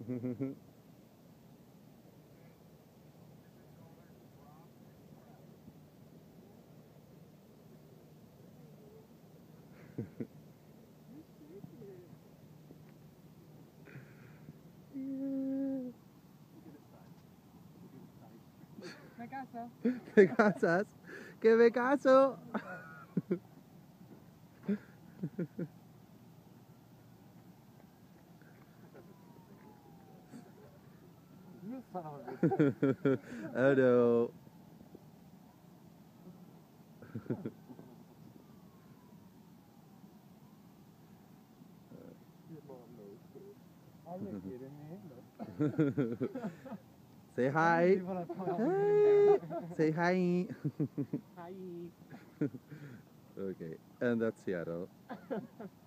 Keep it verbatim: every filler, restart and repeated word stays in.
Me caso. ¿Te casas? ¡Que me caso! You son of a bitch. Oh no. Are you kidding me? Say hi. Hey. Say hi. Hi. Okay, and that's Seattle.